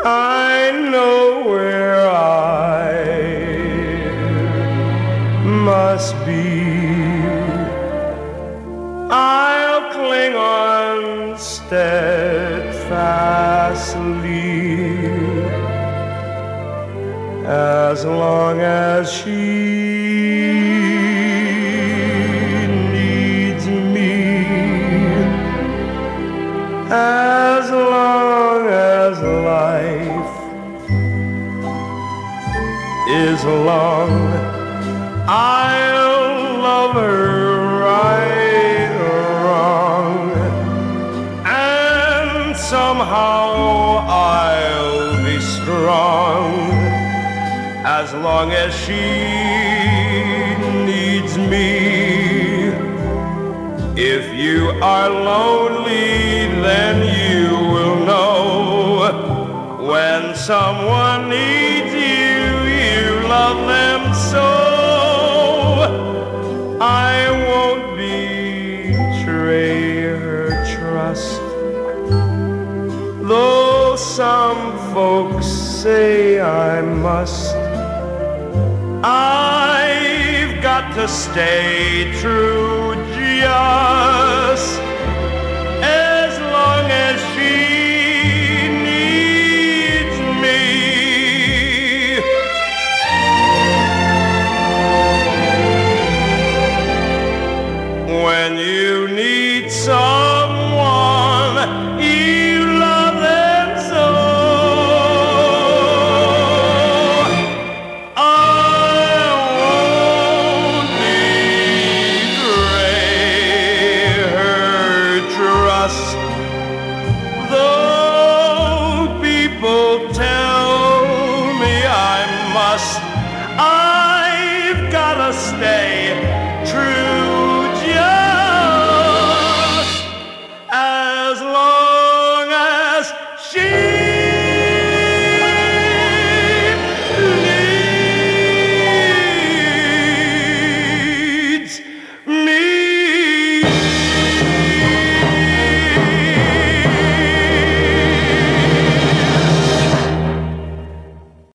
I know where I must be. I'll cling on steadfastly as long as she needs me, as long as life is long. I'll love her right or wrong, and somehow I'll be strong as long as she needs me. If you are lonely, then you will know when someone needs you, you love them so. I won't betray her trust, though some folks say I must. I've got to stay true just